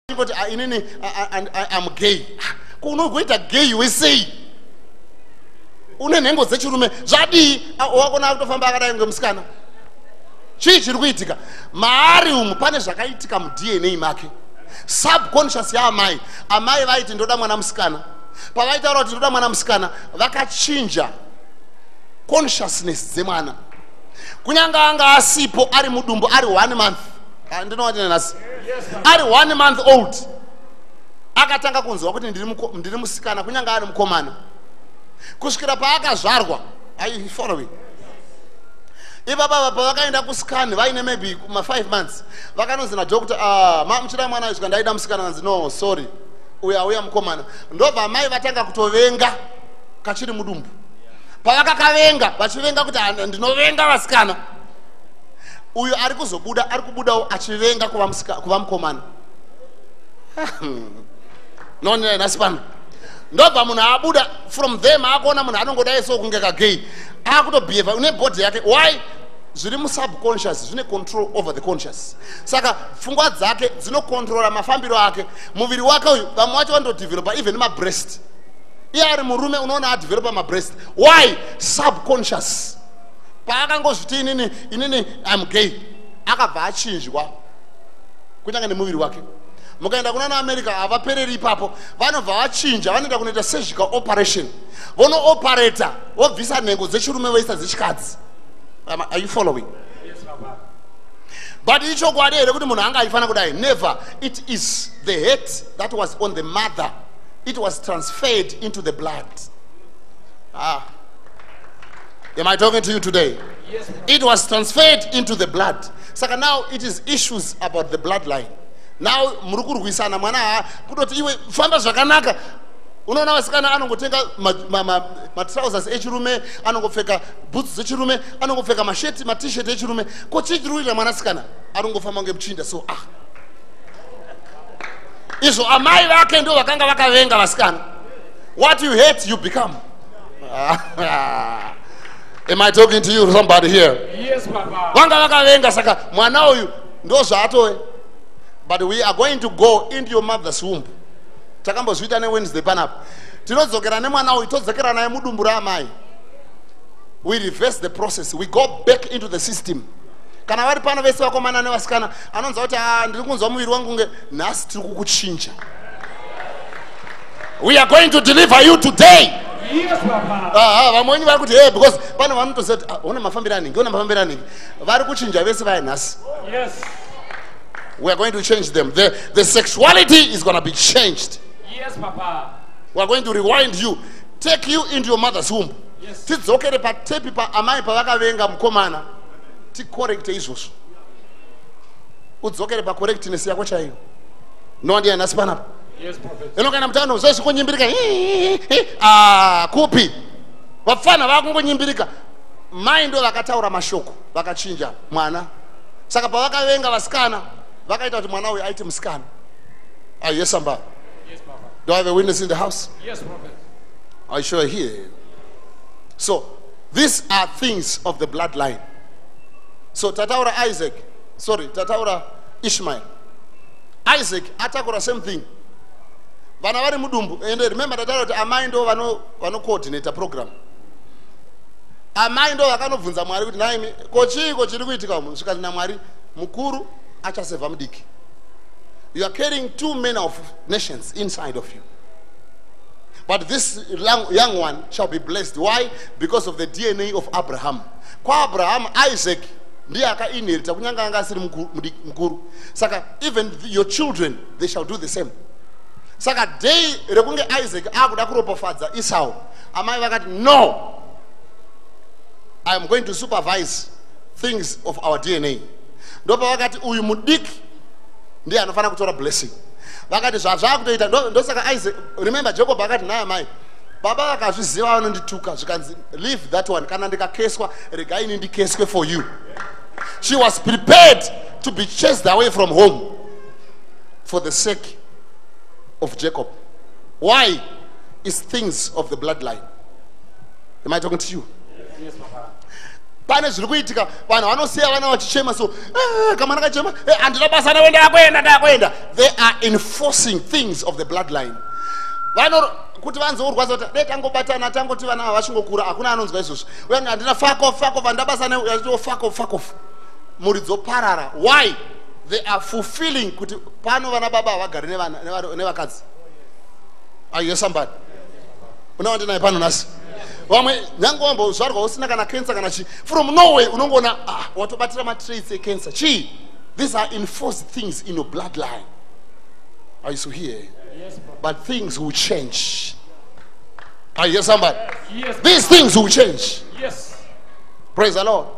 kuti inini I'm gay. Kunogoita gay wesei. Une nhengo dzechirume zvadii wakona kutofamba akadai ngemusikana. Chii chiri kuitika? Maari umu pane zvakaitika muDNA make. Subconscious yaamai. Amai vaiti ndoda mwana musikana. Pavaitaura kuti ndoda mwana musikana, vakachinja consciousness dzemwana. Kunyanga anga asipo ari mudumbu ari 1 month. Ndinoti nhasi. Ari 1 month old. Akatanga kunzwa kuti ndiri musikana kunyanga ari mukomana. Kusvikira paakazvarwa. Are you following? Ibaba pavakaenda kusikani vaine maybe 5 months. Vakanonzi nadhokota, muchida mwana uyu ndaida musikana, vanzi no sorry. Uya mukomana. Ndobva mai vatanga kutovenga kachiri mudumbu. Pavakakavenga vachivenga kuti ndinovenga vasikana. Uyu ari kuzobuda ari kubudawo achivenga kuva mukomana. None nasipano. Ndobva munhu abuda from them akuona munhu anongodai so kunge kagay. Akutobehave une body yake. Why? Zviri musubconscious zvine control over the conscious. Saka pfungwa dzake dzinokontrola mafambiro ake. Muviri wake uyu vamwe vacho vandodevelopa even mabreast. Iye ari murume unoona adevelopa mabreast. Why? Subconscious. Paakangozviti inini I'm gay, akabva achinjwa kunyanga nemuviri wake. Mukaenda kuna America havapereri ipapo, vanobva vachinja, vanoenda kunoita surgical operation. Vono operator vobvisa nhengo dzechirume voisa dzechikadzi. Are you following? Yes, Papa. But ichokwadi here kuti munhu anga aifana kudai. Never. It is the hate that was on the mother. It was transferred into the blood. Am I talking to you today? Yes, it was transferred into the blood. Saka now it is issues about the bloodline. Now murukurwisana mwana kutoti iwe famba zvakanaka. Unoona vasikana anongotenga matrousers echirume, anongopfeka boots dzechirume, anongopfeka masheti t-shirt echirume. Ko chichiruira mwanasikana anongofamba ngemuchinda. So izvo amai vake ndo vakanga vakavenga vasikana. What you hate you become. Am I talking to you, somebody here? Yes, Papa. Vanga vakavenga saka mwana uyu ndo zvaatove. But we are going to go into your mother's womb. Takambozvita neWednesday panapa. Tinodzokera nemwana uyu todzokera naye mudumbu raamai. We reverse the process. We go back into the system. Kana vari pano vese vakomana nevasikana anonzwa kuti ndiri kunzwa muviri wangu kunge nhasi tiri kukuchinja. We are going to deliver you today. Yes, Papa. Vamweni vari kuti hey, because pano vanotoziva kuti una mafambiro aningi, una mafambiro aningi. Vari kuchinja vese vaya nhasi. Yes. We are going to change them. The sexuality is going to be changed. Yes, Papa. We are going to rewind you, take you into your mother's womb. Yes. Tidzokere patepi pa amai pavakavenga mukomana. Ticorrecte izvozvo. Udzokere pa correctness yako chaiyo. No ndiye nhasi panapa. Yes, Prophet. Eno kana mutano zvese kunyimbirika. Kupi. Vafana vakungonymbirika. Mai ndo vakataura mashoko, vakachinja mwana. Saka pavakavenga vasikana, vakaita kuti mwana uyu aite musikana. Yes, somebody. Yes, Papa. Do I have a witness in the house? Yes, Prophet. I sure hear. So, these are things of the bloodline. So, tataura Ishmael. Isaac atakura same thing. Vana vari mudumbu. And remember tataura kuti amai ndo vano coordinate program. Amai ndo vakanobvunza Mwari kuti naimi kochiko chiri kuitika umu. Zvikati naMwari mukuru achasevha mudiki. You are carrying 2 men of nations inside of you. But this young one shall be blessed. Why? Because of the DNA of Abraham. Kwa Abraham, Isaac ndiye akainherita kunyanga anga asiri mukuru. Saka even your children, they shall do the same. Saka day rekunge Isaac akuda kuropafadza Esau, amai vakati no, I am going to supervise things of our DNA. Ndopa vakati uyu mudiki ndiye anofana kutora blessing. Vakati zvazvakutoita ndosaka Isaac, remember Jacob akati naye mai baba vakazviziva vanondituka zvikanzi leave that one, kana ndikakeswa regai ndikeswe for you. She was prepared to be chased away from home for the sake of Jacob. Why? It's things of the bloodline. Am I talking to you? Yes, Papa. pane zviri kuitika, vanhu vanosiya vana vachichema, so kamwana kachema, handina basa ndakwenda. They are enforcing things of the bloodline. Kuti vanzourwadza kuti dai tangobatana tangoti vana vachingokura, hakuna anonzwa izvozvo. Uye handina fuck off, handabasa nayo, yachito fuck off. Muri dzoparara. Why? They are fulfilling kuti pano vana baba havagari nevakadzi. Are you somebody? Unaona naye pano nasi. Vamwe nyange wambozvarwa usina kana cancer kana chi, from nowhere unongona watobatira matraits ecancer. Chi, these are enforced things in your bloodline. Are you so here? Yes, Papa. But things will change. Are you somebody? Yes. These things will change. Yes. Praise the Lord.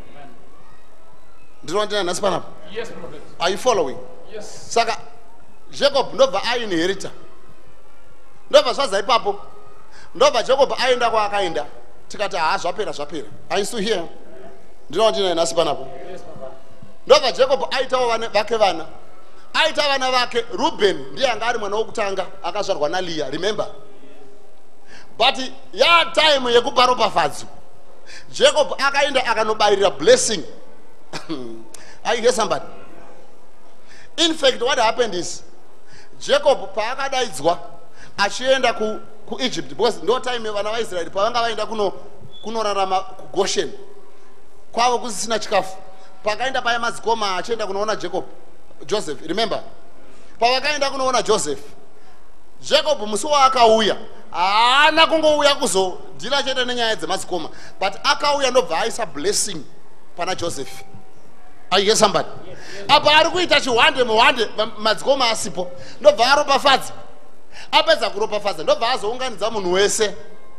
Yes, Prophet. Are you following? Yes. Saka Jacob ndobva ainherita, ndobva zvaza ipapo, ndobva Jacob aenda kwaakaenda, tikati zvapera. Are you still here? Ndinoona nhasi panapo. Yes, Papa. Ndobva Jacob aitawo vake vana, aita vana vake. Reuben ndiye anga ari mwana wokutanga akazvarwa naLeah, remember? But ya time yekupa ropafadzo, Jacob akaenda akanobayirira blessing. Are you hear somebody? In fact, what happened is Jacob paakadaidzwa achienda ku Egypt, because no time vana vaIsraeri pavanga vaenda kunorarama kuGoshen kwavo kusisina chikafu, pakaenda paya madzikoma achienda kunoona Joseph, remember? Pavakaenda kunoona Joseph, Jacob musi waakauya haana kungouya kuzodhira chete nenyaya dzemadzikoma, but akauya ndobva aisa blessing pana Joseph. Are you hear somebody? Apa ari kuita chihwande muhwande madzikoma asipo, ndobva aropafadza. Apedza kuropafadza ndobva azounganidza munhu wese.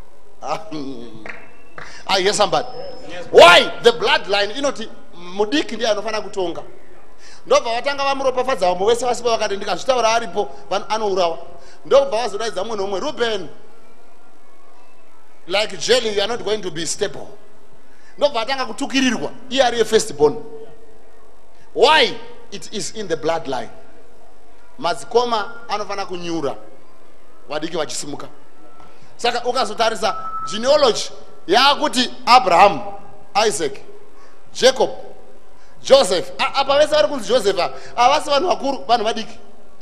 Are you hear somebody? Why? The bloodline inoti mudiki ndiye anofana kutonga. Ndobva vatanga vamuropafadza vamwe wese vasipo, vakati ndikazvitaura aripo anourawa. Ndobva vazodaidza munhu umwe, Reuben, like jelly you are not going to be stable. Ndobva atanga kutukirirwa iye ari firstborn. Why? It is in the bloodline. Madzikoma anofana kunyura vadiki vachisimuka. Saka ukazotarisa genealogy yakuti Abraham, Isaac, Jacob, Joseph, apa vese vari kunzi Joseph avasi vanhu vakuru, vanhu vadiki.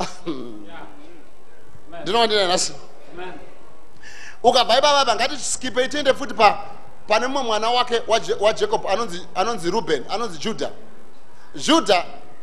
Ndinoona nhasi. Ukabva ipapa ngatiskipe tiende futi pane mumwe mwana wake waJacob anonzi Reuben, anonzi Judah. Judah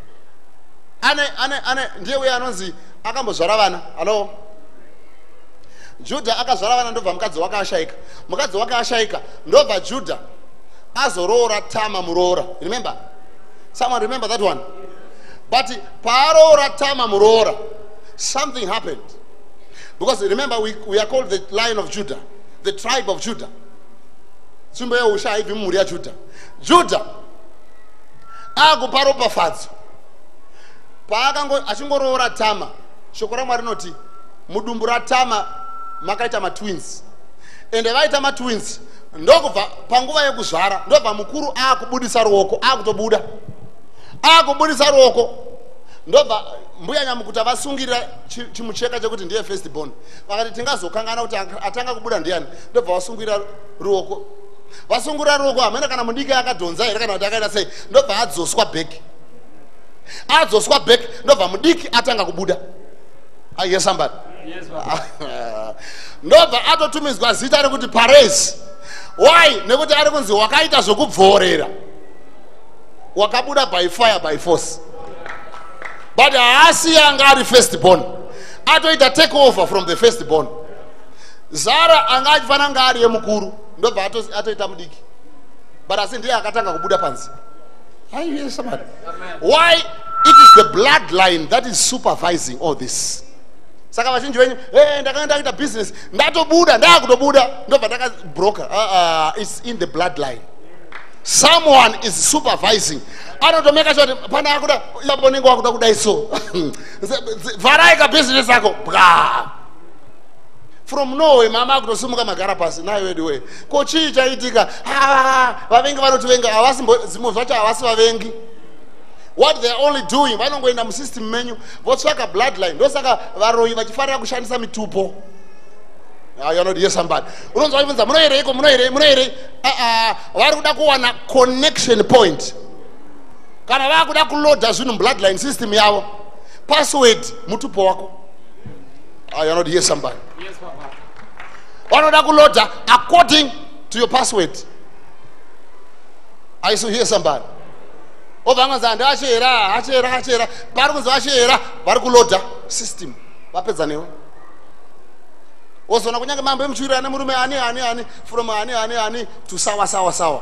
ndiye uye anonzi akambozvara vana. Hello? Judah akazvara vana ndobva mukadzi wake ashaika. Mukadzi wake ashaika ndobva Judah azoroora Tama muroora. Remember? Someone remember that one? But paaroora Tama muroora, something happened. Because remember, we are called the Lion of Judah, the tribe of Judah. Tsumbo yeusha haibvi mumhuri yaJudha. Judah akupa ropafadzo. Achingoroora Tama, shoko raMwari rinoti mudumbu raTama makaita matwins. Ende vaita matwins ndokubva panguva yekuzvara ndobva mukuru akubudisa ruoko, akutobuda. Akubudisa ruoko ndobva mbuya nyamukuta vasungirira chimucheka chekuti ndiye firstborn. Vakati tingazokangana kuti atanga kubuda ndiani, ndobva vasungirira ruoko. Vasungurira ruoko hamene kana mudiki akadhonza here kana kuti akaita sei, ndobva adzoswa bheki. Adzoswa bheki ndobva mudiki atanga kubuda. I hear somebody? Yes, Papa. Ndobva atotumidzwa zita rekuti Perez. Why? Nekuti ari kunzi wakaita zvokubvorera, wakabuda by fire by force. But haasi anga ari firstborn, atoita take over from the firstborn. Zara anga achifana nga ari yemukuru, ndobva atoita mudiki, but asi ndiye akatanga kubuda panzi. Are you hearing somebody? Why? It is the bloodline that is supervising all this. Saka vazhinji venyu ndakaenda kuita business ndatobuda, ndakutobuda ndobva ndakabroka. It's in the bloodline. Someone is supervising. Anotomeka sure pana akuda yabonengo akuda kudai so. Varaika business yako. From nowhere mama akutosimuka magara pasi nayo anyway. Ko chii chaitika? Vavengi vanotivenga havasi zimo zvacho havasi vavengi. What they are only doing, vanongoenda musystem menyu votsvaka bloodline. Ndosaka varoyi vachifarira kushandisa mitupo. You're not here somebody. Unonzwa ibvunza muno here. Vari kuda kuwana connection point. Kana vakuda kuloada zvinhu bloodline system yavo. Password mutupo wako. You're not here somebody. Yes, Papa. Vanoda kuloada according to your password. Are you here somebody? Obvanganza ndachera pari kunzi vachera vari kuloada system vapedza newe. Ozona kunyange mambo emuchiri ane murume ani from ani to sawa.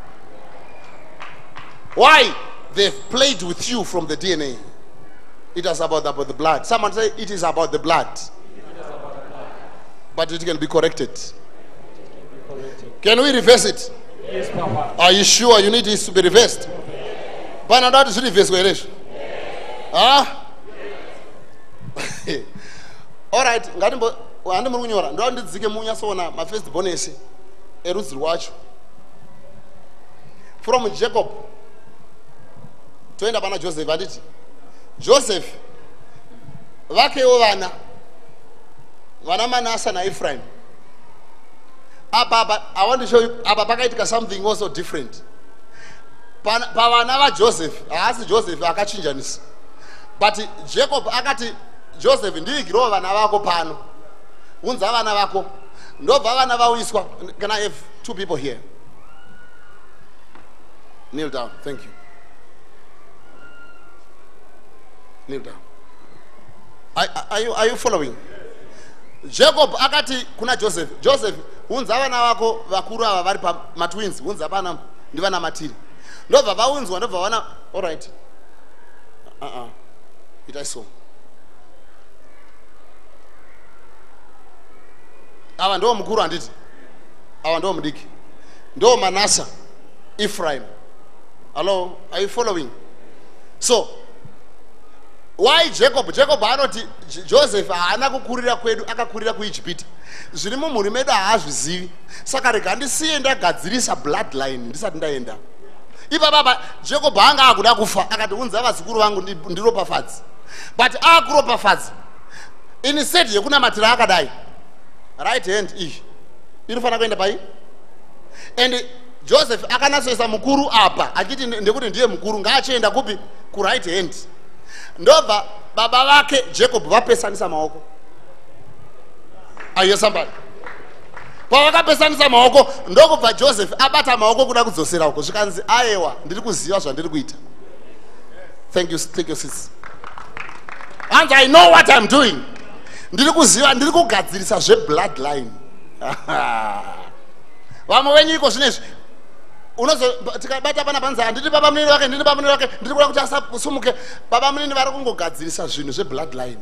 Why? They've played with you from the DNA. It is about the blood. Someone say it is about the blood. But it can be corrected. Can we reverse it? Yes, Papa. Are you sure you need this to be reversed? But not that is reversed. Huh? All right. Handi muri kunyora ndo ndidzike munyasona ma first born ese erudzi rwacho from Jacob toenda pana Joseph anditi Joseph vakewo vana Manasseh na Ephraim. I want to show you pakaitika something also different. Pavana va Joseph haasi Joseph akachinjanisa, but Jacob akati Joseph ndiigirewo vana vako pano unza vana vako ndobva vana vauyiswa. Can I have two people here? Kneel down. Thank you. Kneel down. Are you following? Jacob akati kuna Joseph unza vana vako vakuru ava vari pa matwins unza vana ndivana matiri ndobva vaunzwa ndobva vana. All right. It I saw. Ava ndo mukuru anditi, ava ndo mudiki, ndo Manasseh, Ephraim. Hello, are you following? So why Jacob anoti Joseph haana kukurira kwedu akakurira kuIjipita, zviri mumhuri medu haazvizivi, saka rega ndisiye ndagadzirisa bloodline ndisati ndaenda. Ipa baba Jacob anga akuda kufa akati unza vazukuru vangu ndiropafadzi, but akuropafadzi instead yekunamatira akadai right hand iyi inofana kuenda pai, and Joseph akanatsoisa mukuru apa achiti ndekuti ndiye mukuru ngaachienda kupi ku right hand. Ndobva baba vake Jacob vapesanisa maoko. Are you somebody? Pavakapesanisa maoko ndokubva Joseph abata maoko kuda kudzosera uko zvikanzi ayewa ndiri kuziva zvandiri kuita. Thank you, take your seats. And I know what I'm doing. Ndiri kuziva ndiri kugadzirisa zvebloodline. Vamwe venyu iko zvinezvi tikabata pana panza ndiri baba munini wake ndiri kuda kuti asasumuke. Baba munini vari kungogadzirisa zvinhu zvebloodline.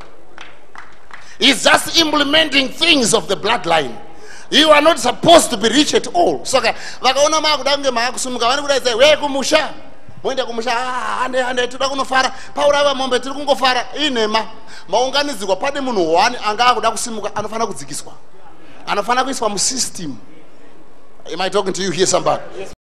He's just implementing things of the bloodline. You are not supposed to be rich at all. Saka vakaona makuda kunge maakusumuka vani kudaidza we kumusha moenda kumusha hande toda kunofara paurava mombe tiri kungofara inema maunganidzirwa pane munhu 1 anga akuda kusimuka anofana kudzikiswa, anofana kuiswa musystem. Am I talking to you here somebody?